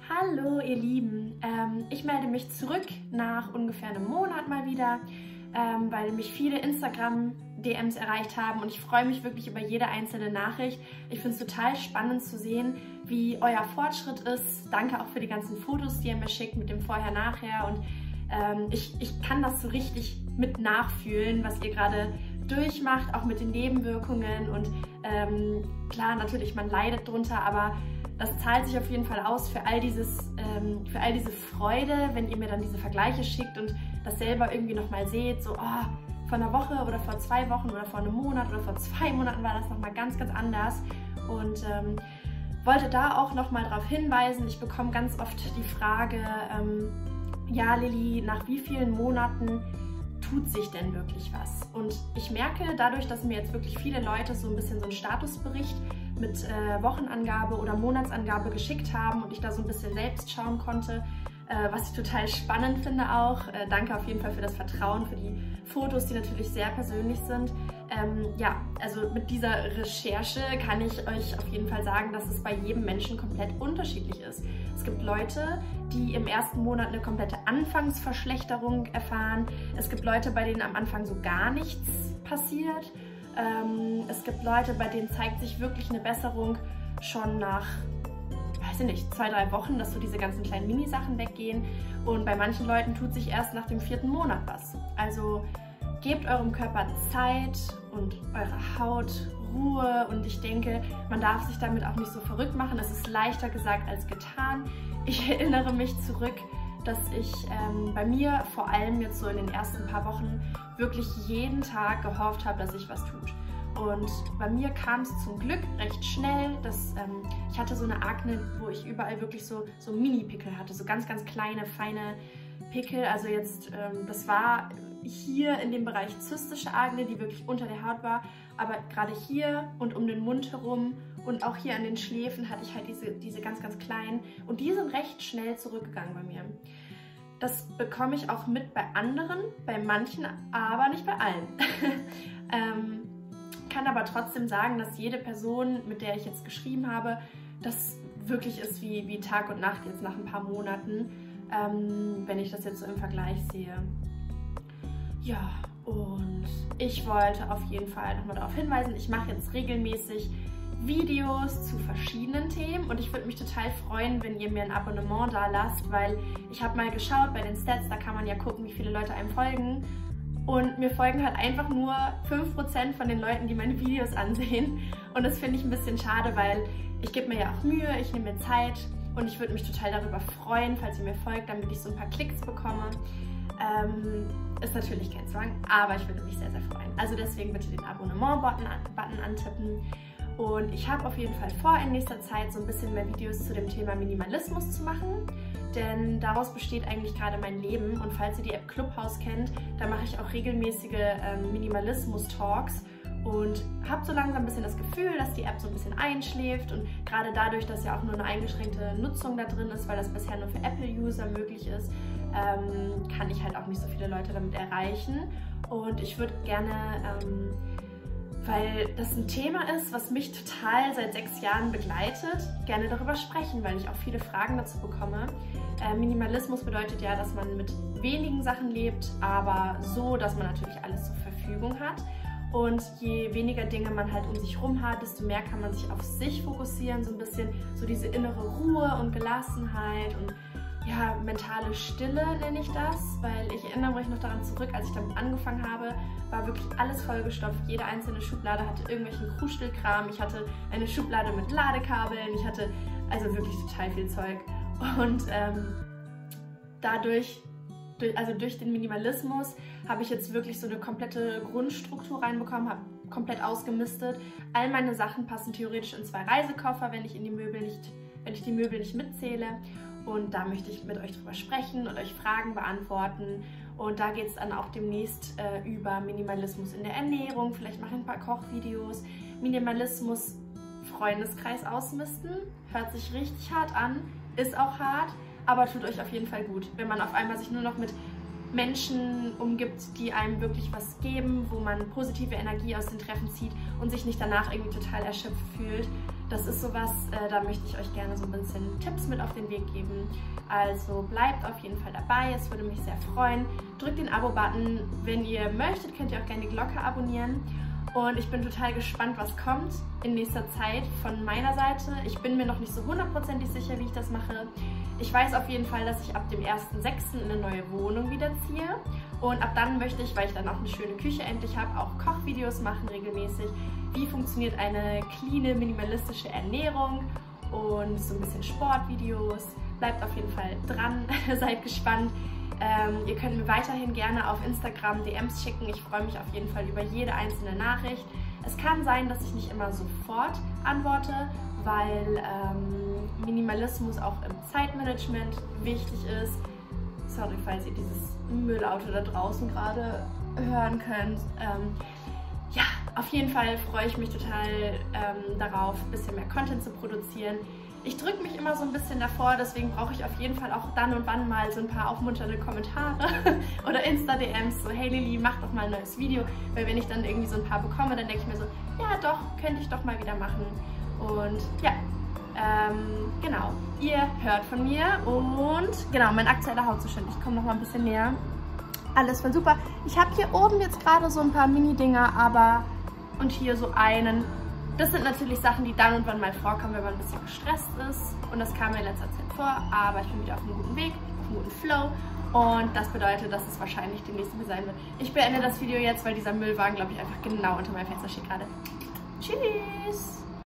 Hallo ihr Lieben, ich melde mich zurück nach ungefähr einem Monat mal wieder, weil mich viele Instagram-DMs erreicht haben und ich freue mich wirklich über jede einzelne Nachricht. Ich finde es total spannend zu sehen, wie euer Fortschritt ist. Danke auch für die ganzen Fotos, die ihr mir schickt mit dem Vorher-Nachher und ich kann das so richtig mit nachfühlen, was ihr gerade durchmacht, auch mit den Nebenwirkungen und klar, natürlich, man leidet drunter, aber das zahlt sich auf jeden Fall aus für all diese Freude, wenn ihr mir dann diese Vergleiche schickt und das selber irgendwie nochmal seht, so oh, vor einer Woche oder vor 2 Wochen oder vor einem Monat oder vor 2 Monaten war das nochmal ganz, ganz anders und wollte da auch nochmal darauf hinweisen, ich bekomme ganz oft die Frage, ja Lilly, nach wie vielen Monaten tut sich denn wirklich was? Und ich merke dadurch, dass mir jetzt wirklich viele Leute so ein bisschen so einen Statusbericht mit Wochenangabe oder Monatsangabe geschickt haben und ich da so ein bisschen selbst schauen konnte, was ich total spannend finde auch. Danke auf jeden Fall für das Vertrauen, für die Fotos, die natürlich sehr persönlich sind. Ja, also mit dieser Recherche kann ich euch auf jeden Fall sagen, dass es bei jedem Menschen komplett unterschiedlich ist. Es gibt Leute, die im ersten Monat eine komplette Anfangsverschlechterung erfahren. Es gibt Leute, bei denen am Anfang so gar nichts passiert. Es gibt Leute, bei denen zeigt sich wirklich eine Besserung schon nach, weiß ich nicht, 2, 3 Wochen, dass so diese ganzen kleinen Mini-Sachen weggehen. Und bei manchen Leuten tut sich erst nach dem 4. Monat was. Also gebt eurem Körper Zeit und eurer Haut Ruhe und ich denke, man darf sich damit auch nicht so verrückt machen. Es ist leichter gesagt als getan. Ich erinnere mich zurück, dass ich bei mir vor allem jetzt so in den ersten paar Wochen wirklich jeden Tag gehofft habe, dass sich was tut. Und bei mir kam es zum Glück recht schnell, dass ich hatte so eine Akne, wo ich überall wirklich so Mini-Pickel hatte, so ganz, ganz kleine, feine Pickel. Also jetzt, das war hier in dem Bereich zystische Akne, die wirklich unter der Haut war, aber gerade hier und um den Mund herum und auch hier an den Schläfen hatte ich halt diese ganz, ganz kleinen und die sind recht schnell zurückgegangen bei mir. Das bekomme ich auch mit bei anderen, bei manchen, aber nicht bei allen. Kann aber trotzdem sagen, dass jede Person, mit der ich jetzt geschrieben habe, das wirklich ist wie Tag und Nacht jetzt nach ein paar Monaten, wenn ich das jetzt so im Vergleich sehe. Ja, und ich wollte auf jeden Fall nochmal darauf hinweisen, ich mache jetzt regelmäßig Videos zu verschiedenen Themen und ich würde mich total freuen, wenn ihr mir ein Abonnement da lasst, weil ich habe mal geschaut bei den Stats, da kann man ja gucken, wie viele Leute einem folgen und mir folgen halt einfach nur 5% von den Leuten, die meine Videos ansehen und das finde ich ein bisschen schade, weil ich gebe mir ja auch Mühe, ich nehme mir Zeit und ich würde mich total darüber freuen, falls ihr mir folgt, damit ich so ein paar Klicks bekomme. Ist natürlich kein Zwang, aber ich würde mich sehr, sehr freuen. Also deswegen bitte den Abonnement-Button antippen. Und ich habe auf jeden Fall vor, in nächster Zeit so ein bisschen mehr Videos zu dem Thema Minimalismus zu machen, denn daraus besteht eigentlich gerade mein Leben. Und falls ihr die App Clubhouse kennt, da mache ich auch regelmäßige Minimalismus-Talks und habe so langsam ein bisschen das Gefühl, dass die App so ein bisschen einschläft und gerade dadurch, dass ja auch nur eine eingeschränkte Nutzung da drin ist, weil das bisher nur für Apple-User möglich ist, kann ich halt auch nicht so viele Leute damit erreichen und ich würde gerne, weil das ein Thema ist, was mich total seit 6 Jahren begleitet, gerne darüber sprechen, weil ich auch viele Fragen dazu bekomme. Minimalismus bedeutet ja, dass man mit wenigen Sachen lebt, aber so, dass man natürlich alles zur Verfügung hat. Und je weniger Dinge man halt um sich herum hat, desto mehr kann man sich auf sich fokussieren, so ein bisschen so diese innere Ruhe und Gelassenheit und ja, mentale Stille nenne ich das, weil ich erinnere mich noch daran zurück, als ich damit angefangen habe, war wirklich alles vollgestopft, jede einzelne Schublade hatte irgendwelchen Kruschelkram, ich hatte eine Schublade mit Ladekabeln, ich hatte also wirklich total viel Zeug und durch den Minimalismus habe ich jetzt wirklich so eine komplette Grundstruktur reinbekommen, habe komplett ausgemistet. All meine Sachen passen theoretisch in 2 Reisekoffer, wenn ich die Möbel nicht mitzähle. Und da möchte ich mit euch drüber sprechen und euch Fragen beantworten. Und da geht es dann auch demnächst über Minimalismus in der Ernährung. Vielleicht mache ich ein paar Kochvideos. Minimalismus, Freundeskreis ausmisten. Hört sich richtig hart an, ist auch hart, aber tut euch auf jeden Fall gut. Wenn man auf einmal sich nur noch mit Menschen umgibt, die einem wirklich was geben, wo man positive Energie aus den Treffen zieht und sich nicht danach irgendwie total erschöpft fühlt, das ist sowas, da möchte ich euch gerne so ein bisschen Tipps mit auf den Weg geben. Also bleibt auf jeden Fall dabei, es würde mich sehr freuen. Drückt den Abo-Button, wenn ihr möchtet, könnt ihr auch gerne die Glocke abonnieren. Und ich bin total gespannt, was kommt in nächster Zeit von meiner Seite. Ich bin mir noch nicht so hundertprozentig sicher, wie ich das mache. Ich weiß auf jeden Fall, dass ich ab dem 1.6. in eine neue Wohnung wieder ziehe. Und ab dann möchte ich, weil ich dann auch eine schöne Küche endlich habe, auch Kochvideos machen regelmäßig. Wie funktioniert eine cleane, minimalistische Ernährung und so ein bisschen Sportvideos. Bleibt auf jeden Fall dran, seid gespannt. Ihr könnt mir weiterhin gerne auf Instagram DMs schicken. Ich freue mich auf jeden Fall über jede einzelne Nachricht. Es kann sein, dass ich nicht immer sofort antworte, weil Minimalismus auch im Zeitmanagement wichtig ist. Sorry, falls ihr dieses Müllauto da draußen gerade hören könnt. Ja, auf jeden Fall freue ich mich total darauf, ein bisschen mehr Content zu produzieren. Ich drücke mich immer so ein bisschen davor, deswegen brauche ich auf jeden Fall auch dann und wann mal so ein paar aufmunternde Kommentare oder Insta-DMs, so hey Lilly, mach doch mal ein neues Video, weil wenn ich dann irgendwie so ein paar bekomme, dann denke ich mir so, ja doch, könnte ich doch mal wieder machen. Und ja, genau, ihr hört von mir und genau, mein aktueller Hautzustand, ich komme noch mal ein bisschen näher. Alles voll super. Ich habe hier oben jetzt gerade so ein paar Mini-Dinger, aber und hier so einen. Das sind natürlich Sachen, die dann und wann mal vorkommen, wenn man ein bisschen gestresst ist. Und das kam mir in letzter Zeit vor, aber ich bin wieder auf einem guten Weg, auf einem guten Flow. Und das bedeutet, dass es wahrscheinlich demnächst mehr sein wird. Ich beende das Video jetzt, weil dieser Müllwagen, glaube ich, einfach genau unter meinem Fenster steht gerade. Tschüss!